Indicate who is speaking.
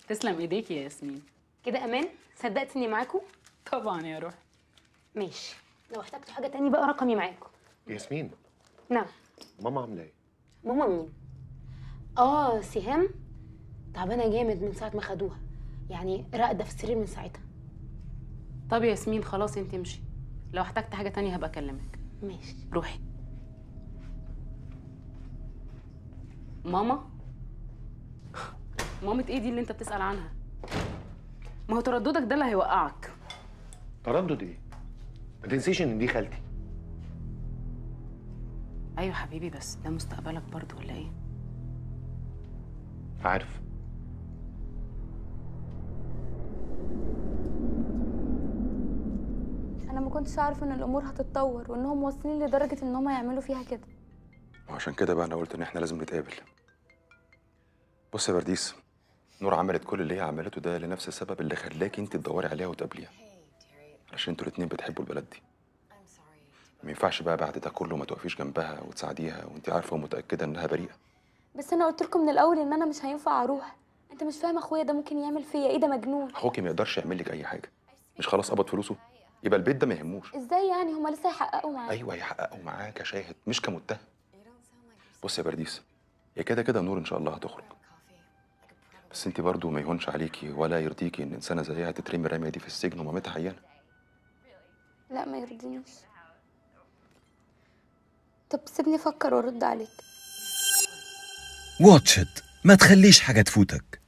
Speaker 1: تسلم ايديك يا ياسمين.
Speaker 2: كده امان؟ صدقت اني معاكم؟
Speaker 1: طبعا يا روح.
Speaker 2: ماشي، لو احتجتوا حاجه تاني بقى رقمي معاكم.
Speaker 3: ياسمين،
Speaker 2: نعم.
Speaker 3: ماما عامله ايه؟
Speaker 2: ماما مين؟ سهام تعبانه جامد من ساعه ما خدوها، يعني راقده في السرير من ساعتها.
Speaker 1: طب يا ياسمين خلاص انت امشي، لو احتجت حاجه تانية هبقى اكلمك.
Speaker 2: ماشي.
Speaker 1: روحي. ماما؟ مامة ايه دي اللي انت بتسأل عنها؟ ما هو ترددك ده اللي هيوقعك.
Speaker 3: تردد ايه؟ ما تنسيش ان دي خالتي.
Speaker 1: ايوه حبيبي، بس ده مستقبلك برضه ولا ايه؟
Speaker 3: عارف.
Speaker 4: انا ما كنتش اعرف ان الامور هتتطور وانهم واصلين لدرجه ان هم يعملوا فيها كده.
Speaker 5: وعشان كده بقى انا قلت ان احنا لازم نتقابل. بص يا برديس، نور عملت كل اللي هي عملته ده لنفس السبب اللي خلاكي انت تدوري عليها وتقابليها، علشان انتوا الاتنين بتحبوا البلد دي. ما ينفعش بقى بعد ده كله ما توقفيش جنبها وتساعديها وانت عارفه ومتاكده انها بريئه.
Speaker 4: بس انا قلت لكم من الاول ان انا مش هينفع اروح. انت مش فاهم اخويا ده ممكن يعمل فيا ايه؟ ده مجنون.
Speaker 5: اخوكي ما يقدرش يعمل لك اي حاجه، مش خلاص قبض فلوسه؟ يبقى البيت ده ما يهموش.
Speaker 4: ازاي يعني؟ هما لسه هيحققوا معايا.
Speaker 5: ايوه هيحققوا معاه كشاهد مش كمتهم. بص يا برديس، هي كده كده نور ان شاء الله هتخرج، بس انت برضو ما يهونش عليكي ولا يرضيكي ان انسانه زيها تترمي الرميه دي في السجن ومامتها عيانه.
Speaker 4: لا ما يرضينيش. طب سيبني افكر وارد عليك.
Speaker 6: واتش إت، ما تخليش حاجة تفوتك.